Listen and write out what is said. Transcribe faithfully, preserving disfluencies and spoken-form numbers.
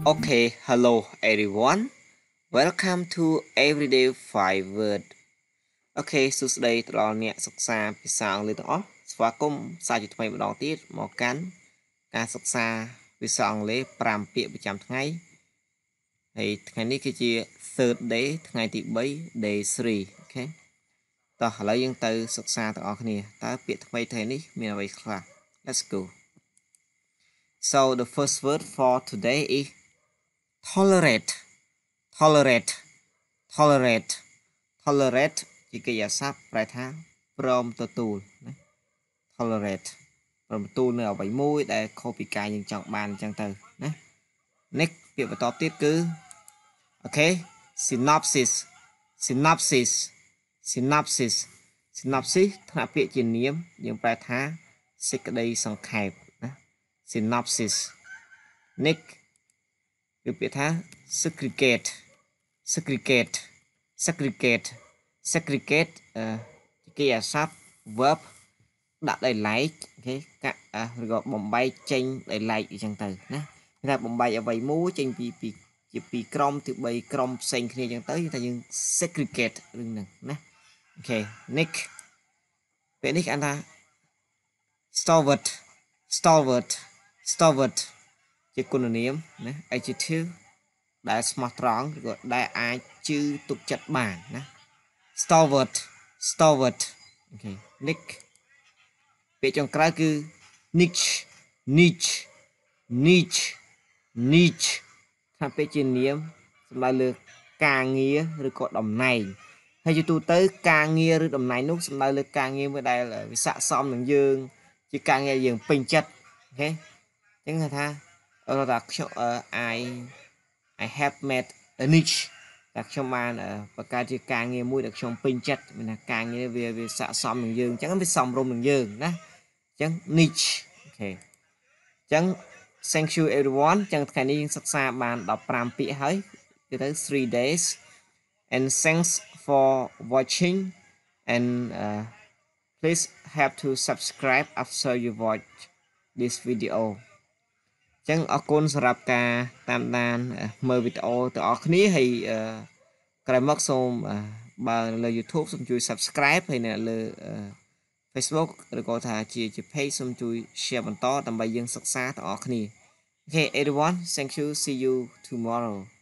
Okay, hello everyone. Welcome to Everyday Five Word. Okay សួស្តីទៅដល់អ្នកសិក្សាភាសាអង់គ្លេសទាំងអស់ស្វាគមន៍សាជាថ្មីម្ដងទៀតមកកាន់ការសិក្សាភាសាអង់គ្លេសប្រាំពាក្យប្រចាំថ្ងៃហើយថ្ងៃនេះគឺជា third day ថ្ងៃទី3 day three អូខេតោះឥឡូវយើងទៅសិក្សាទាំងអស់គ្នាតើពាក្យថ្មីថ្ងៃនេះមានអ្វីខ្លះ Let's go. So the first word for today is tolerate tolerate tolerate tolerate ជាកិរិយាសព្ទប្រែថាព្រមទទួលណា tolerate ព្រមទទួលនៅអ្វីមួយដែលខុសពីការយើងចង់បានអញ្ចឹងទៅណា next ពាក្យបន្តទៀតគឺអូខេ synopsis synopsis synopsis synopsis ថ្នាក់ពាក្យជានាមយើងប្រែថាសេចក្តីសង្ខេបណា synopsis next គឺពាក្យថា segregate segregate segregate segregate អឺជាកិរិយាសព្ទ verb ដាក់ដោយឡែកអូខេកាក់ឬក៏បំបែកចេញដោយឡែកអញ្ចឹងទៅណាថាបំបែកអ្វីមួយចេញពីពីជាពីរក្រុមទៅបីក្រុមផ្សេងគ្នាអញ្ចឹងទៅថាយើង segregate រឿងហ្នឹងណាអូខេ next ពេលនេះគេហៅថា stalwart stalwart stalwart ជាគុណនាមណា adjective ដែលស្មោះត្រង់ឬក៏ដែលអាចជឿទុកចិត្តបានណា stalwart stalwart អូខេ next ពាក្យចុងក្រោយគឺ niche niche niche niche ថាពាក្យជានាមសំដៅលើការងារឬក៏តំណែងហើយជាទូទៅការងារឬតំណែងនោះសំដៅលើការងារមួយដែលវាស័ក្តិសមនឹងយើងជាការងារយើងពេញចិត្តអូខេអញ្ចឹងថារកថាខ្ញុំ I I have made a niche តែខ្ញុំបានបង្កើតជាការងារមួយដែលខ្ញុំពេញចិត្តមានថាការងារវាវាស័ក្តិសមនឹងយើងអញ្ចឹងវាសមរម្យនឹងយើងណាអញ្ចឹង niche អូខេអញ្ចឹង thank you everyone អញ្ចឹងថ្ងៃនេះយើងសិក្សាបាន15ពាក្យហើយគឺទៅ three days and thanks for watching and uh, please have to subscribe after you watch this video អញ្ចឹងអរគុណសម្រាប់ការតាមដានមើលវីដេអូទាំងអស់គ្នាហើយក្រោយមកសូមបើលើ YouTube សូមជួយ Subscribe ហើយនៅលើ Facebook ឬក៏ថាជាជា Page សូមជួយ Share បន្តដើម្បីយើងសិក្សាទាំងអស់គ្នា Okay everyone thank you see you tomorrow